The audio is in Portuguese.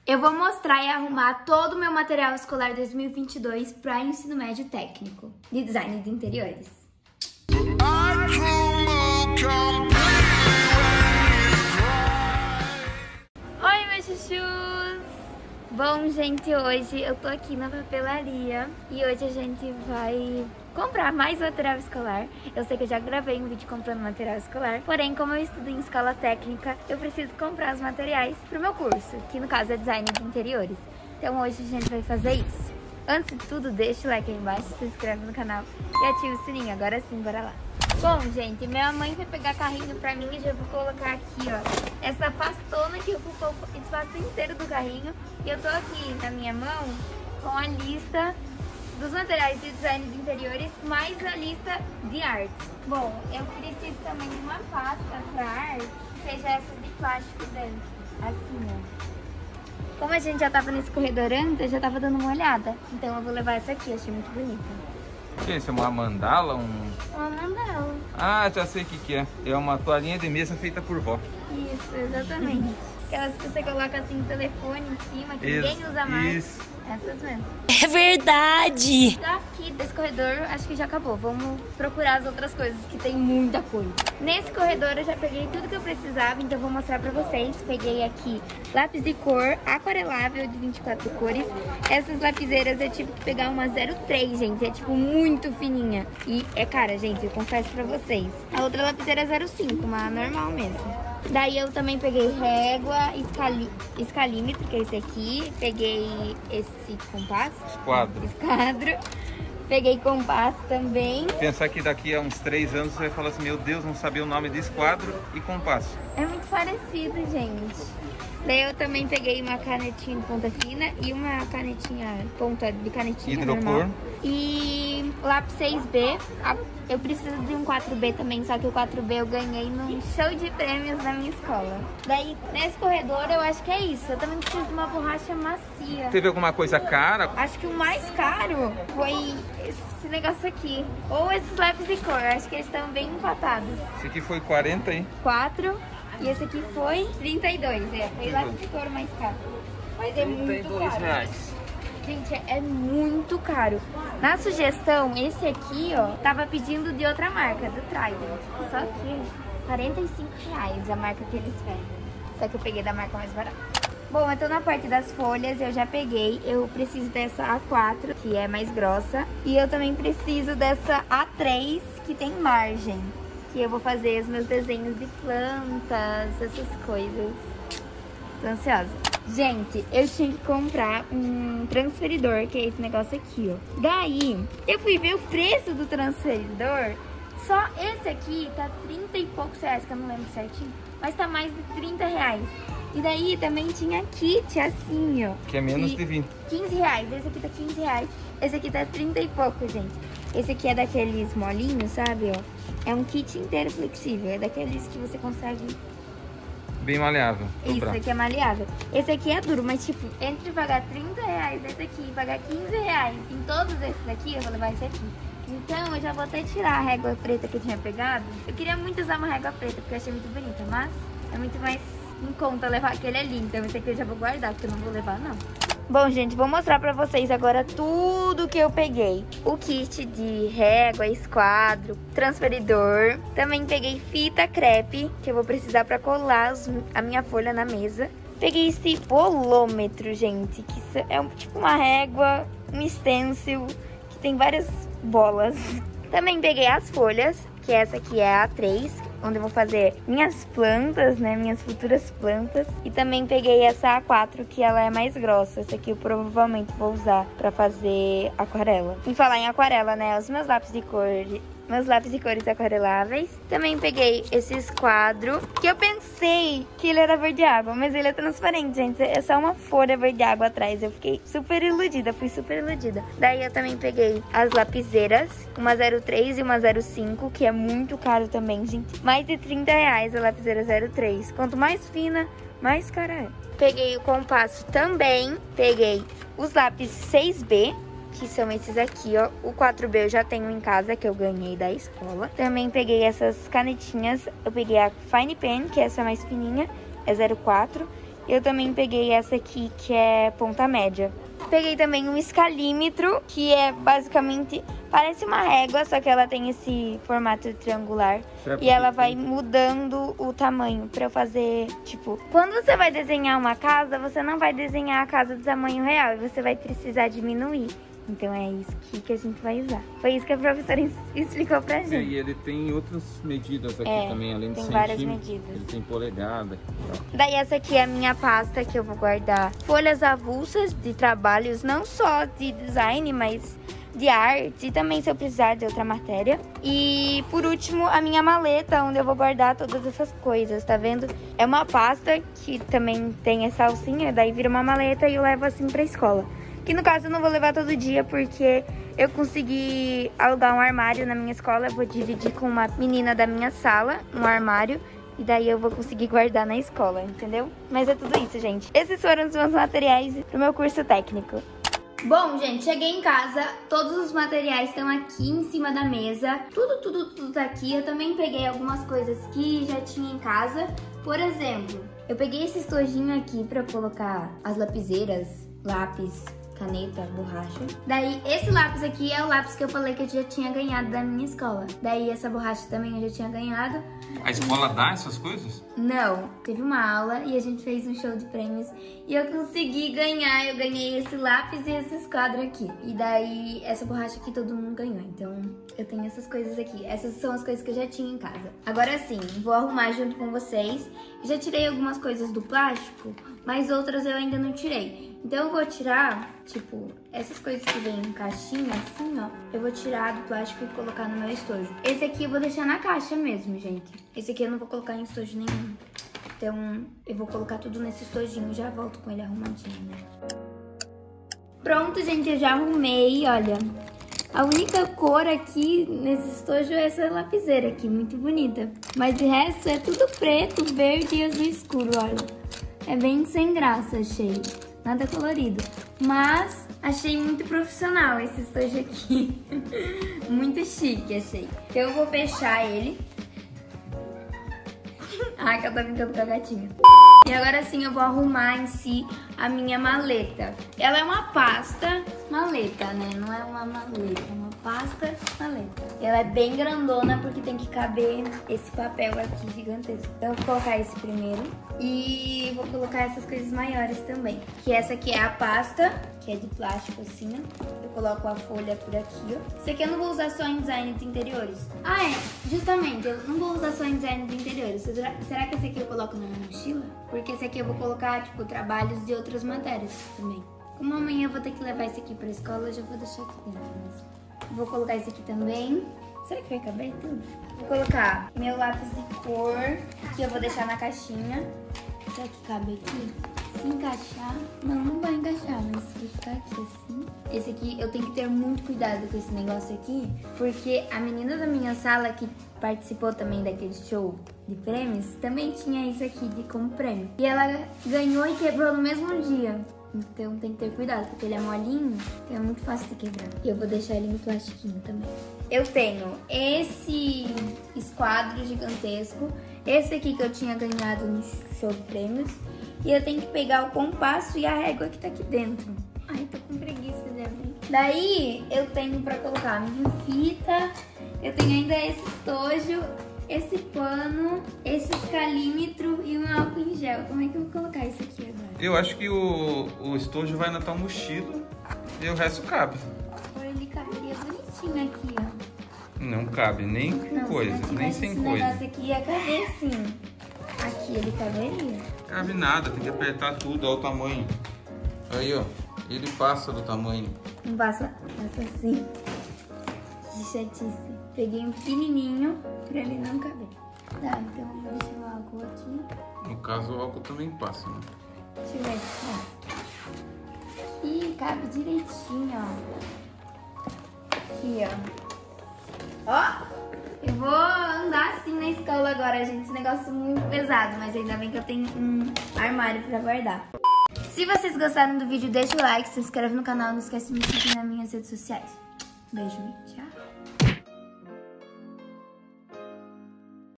Eu vou mostrar e arrumar todo o meu material escolar 2022 para ensino médio técnico de design de interiores. Oi, meus chuchus! Bom, gente, hoje eu tô aqui na papelaria e hoje a gente vai comprar mais material escolar. Eu sei que eu já gravei um vídeo comprando material escolar, porém, como eu estudo em escola técnica, eu preciso comprar os materiais pro meu curso, que no caso é design de interiores. Então hoje a gente vai fazer isso. Antes de tudo, deixa o like aí embaixo, se inscreve no canal e ativa o sininho. Agora sim, bora lá. Bom, gente, minha mãe vai pegar carrinho pra mim e já vou colocar aqui, ó, essa pastona que ocupou o espaço inteiro do carrinho. E eu tô aqui na minha mão com a lista dos materiais de design de interiores, mais a lista de artes. Bom, eu preciso também de uma pasta pra arte, seja essa de plástico dentro, assim, ó. Como a gente já tava nesse corredor antes, eu já tava dando uma olhada. Então eu vou levar essa aqui, achei muito bonita. O que é isso? É uma mandala? Uma mandala. Ah, já sei o que é. É uma toalhinha de mesa feita por vó. Isso, exatamente. Aquelas que você coloca assim o telefone em cima, que ninguém usa mais. Isso. Essas mesmo. É verdade! Daqui desse corredor, acho que já acabou. Vamos procurar as outras coisas, que tem muita coisa. Nesse corredor eu já peguei tudo que eu precisava, então eu vou mostrar pra vocês. Peguei aqui lápis de cor aquarelável de 24 cores. Essas lapiseiras eu tive que pegar uma 03, gente. É tipo muito fininha. E é cara, gente, eu confesso pra vocês. A outra lapiseira é 05, uma normal mesmo. Daí eu também peguei régua, escalímetro, que é esse aqui. Peguei esse compasso. Esquadro. Peguei compasso também. Pensar que daqui a uns 3 anos você vai falar assim, meu Deus, não sabia o nome de esquadro e compasso. É muito parecido, gente. Daí eu também peguei uma canetinha de ponta fina e uma canetinha, ponta de canetinha hidrocor. Normal. E lápis 6B. Eu preciso de um 4B também, só que o 4B eu ganhei num show de prêmios na minha escola. Daí, nesse corredor, eu acho que é isso. Eu também preciso de uma borracha macia. Teve alguma coisa cara? Acho que o mais caro foi esse negócio aqui. Ou esses lápis de cor. Acho que eles estão bem empatados. Esse aqui foi 40, hein? 4. E esse aqui foi 32, foi lápis de cor mais caro. Mas é muito caro. Reais. Gente, é muito caro. Na sugestão, esse aqui, ó, tava pedindo de outra marca, do Trident. Só que R$45 a marca que eles vendem. Só que eu peguei da marca mais barata. Bom, então na parte das folhas eu já peguei. Eu preciso dessa A4, que é mais grossa. E eu também preciso dessa A3, que tem margem. Que eu vou fazer os meus desenhos de plantas, essas coisas. Tô ansiosa. Gente, eu tinha que comprar um transferidor, que é esse negócio aqui, ó. Daí, eu fui ver o preço do transferidor. Só esse aqui tá 30 e poucos reais, que eu não lembro certinho. Mas tá mais de 30 reais. E daí também tinha kit assim, ó. Que é menos de 20. 15 reais. Esse aqui tá 15 reais. Esse aqui tá 30 e pouco, gente. Esse aqui é daqueles molinhos, sabe, ó. É um kit inteiro flexível. É daqueles que você consegue... Bem maleável. Isso aqui é maleável. Esse aqui é duro, mas tipo, entre pagar 30 reais nesse aqui e pagar 15 reais em todos esses aqui, eu vou levar esse aqui. Então eu já vou até tirar a régua preta que eu tinha pegado. Eu queria muito usar uma régua preta, porque eu achei muito bonita, mas é muito mais em conta levar aquele ali. Então esse aqui eu já vou guardar, porque eu não vou levar não. Bom, gente, vou mostrar pra vocês agora tudo que eu peguei. O kit de régua, esquadro, transferidor. Também peguei fita crepe, que eu vou precisar pra colar a minha folha na mesa. Peguei esse bolômetro, gente, que é tipo uma régua, um stencil, que tem várias bolas. Também peguei as folhas, que essa aqui é a A3, onde eu vou fazer minhas plantas, né, minhas futuras plantas. E também peguei essa A4, que ela é mais grossa. Essa aqui eu provavelmente vou usar pra fazer aquarela. Em falar em aquarela, né, os meus lápis de cores aquareláveis. Também peguei esse esquadro, que eu pensei que ele era verde água, mas ele é transparente, gente. É só uma folha verde água atrás. Eu fiquei super iludida, fui super iludida. Daí eu também peguei as lapiseiras, uma 03 e uma 05, que é muito caro também, gente. Mais de 30 reais a lapiseira 03. Quanto mais fina, mais cara é. Peguei o compasso também. Peguei os lápis 6B, que são esses aqui, ó. O 4B eu já tenho em casa, que eu ganhei da escola. Também peguei essas canetinhas. Eu peguei a Fine Pen, que é essa mais fininha, é 04. Eu também peguei essa aqui, que é ponta média. Peguei também um escalímetro, que é basicamente... Parece uma régua, só que ela tem esse formato triangular. E ela vai mudando o tamanho pra eu fazer, tipo... Quando você vai desenhar uma casa, você não vai desenhar a casa do tamanho real. E você vai precisar diminuir. Então é isso que a gente vai usar. Foi isso que a professora explicou pra gente. E ele tem outras medidas aqui também, além de tem centímetros. várias medidas. Ele tem polegada. Daí essa aqui é a minha pasta que eu vou guardar folhas avulsas de trabalhos, não só de design, mas de arte e também se eu precisar de outra matéria. E por último, a minha maleta, onde eu vou guardar todas essas coisas, tá vendo? É uma pasta que também tem essa alcinha, daí vira uma maleta e eu levo assim pra escola. Que no caso eu não vou levar todo dia porque eu consegui alugar um armário na minha escola. Eu vou dividir com uma menina da minha sala um armário. E daí eu vou conseguir guardar na escola, entendeu? Mas é tudo isso, gente. Esses foram os meus materiais pro meu curso técnico. Bom, gente, cheguei em casa, todos os materiais estão aqui em cima da mesa. Tudo tá aqui. Eu também peguei algumas coisas que já tinha em casa. Por exemplo, eu peguei esse estojinho aqui pra colocar as lapiseiras, lápis, caneta, borracha. Daí, esse lápis aqui é o lápis que eu falei que eu já tinha ganhado da minha escola. Daí, essa borracha também eu já tinha ganhado. A escola dá essas coisas? Não, teve uma aula e a gente fez um show de prêmios e eu consegui ganhar. Eu ganhei esse lápis e esses quadros aqui. E daí, essa borracha aqui todo mundo ganhou. Então, eu tenho essas coisas aqui. Essas são as coisas que eu já tinha em casa. Agora sim, vou arrumar junto com vocês. Já tirei algumas coisas do plástico, mas outras eu ainda não tirei. Então eu vou tirar, tipo, essas coisas que vem em caixinha, assim, ó. Eu vou tirar do plástico e colocar no meu estojo. Esse aqui eu vou deixar na caixa mesmo, gente. Esse aqui eu não vou colocar em estojo nenhum. Então eu vou colocar tudo nesse estojinho e já volto com ele arrumadinho, né? Pronto, gente, eu já arrumei, olha. A única cor aqui nesse estojo é essa lapiseira aqui, muito bonita. Mas de resto é tudo preto, verde e azul escuro, olha. É bem sem graça, achei. Nada colorido. Mas achei muito profissional esse estojo aqui. Muito chique, achei. Então eu vou fechar ele. Ai, que eu tô brincando com a gatinha. E agora sim eu vou arrumar em si a minha maleta. Ela é uma pasta maleta, né? Não é uma maleta, é uma pasta maleta. Ela é bem grandona porque tem que caber esse papel aqui gigantesco. Então eu vou colocar esse primeiro e vou colocar essas coisas maiores também. Que essa aqui é a pasta, que é de plástico assim, ó. Eu coloco a folha por aqui, ó. Esse aqui eu não vou usar só em design de interiores. Ah, é, justamente, eu não vou usar só em design de interiores. Será que esse aqui eu coloco na minha mochila? Porque esse aqui eu vou colocar, tipo, trabalhos de outras matérias também. Como amanhã eu vou ter que levar esse aqui pra escola, eu já vou deixar aqui dentro mesmo. Vou colocar esse aqui também. Será que vai caber tudo? Vou colocar meu lápis de cor, que eu vou deixar na caixinha. Será que cabe aqui? Se encaixar... Não vai encaixar, mas vai ficar aqui assim. Esse aqui, eu tenho que ter muito cuidado com esse negócio aqui, porque a menina da minha sala, que participou também daquele show de prêmios, também tinha isso aqui como prêmio. E ela ganhou e quebrou no mesmo dia. Então tem que ter cuidado, porque ele é molinho, então é muito fácil de quebrar. E eu vou deixar ele no plastiquinho também. Eu tenho esse esquadro gigantesco, esse aqui que eu tinha ganhado no show de prêmios, e eu tenho que pegar o compasso e a régua que tá aqui dentro. Ai, tô com preguiça de abrir. Daí eu tenho pra colocar a minha fita, eu tenho ainda esse estojo, esse pano, esse escalímetro e um álcool em gel. Como é que eu vou colocar isso aqui agora? Eu acho que o estojo vai na tua mochila e o resto cabe. Agora ele caberia bonitinho aqui, ó. Não cabe nem com coisa, nem sem coisa. Esse negócio aqui ia caber sim. Aqui ele caberia. Cabe nada, tem que apertar tudo, olha o tamanho. Aí, ó, ele passa do tamanho. Não passa assim. De chatice. Peguei um pequenininho pra ele não caber. Tá, então eu vou deixar o álcool aqui. No caso, o álcool também passa, né? Deixa eu ver se Ih, cabe direitinho, ó. Aqui, ó. Ó! Eu vou andar assim na escola agora, gente. Esse negócio é muito pesado, mas ainda bem que eu tenho um armário pra guardar. Se vocês gostaram do vídeo, deixa o like, se inscreve no canal. Não esquece de me seguir nas minhas redes sociais. Beijo e tchau.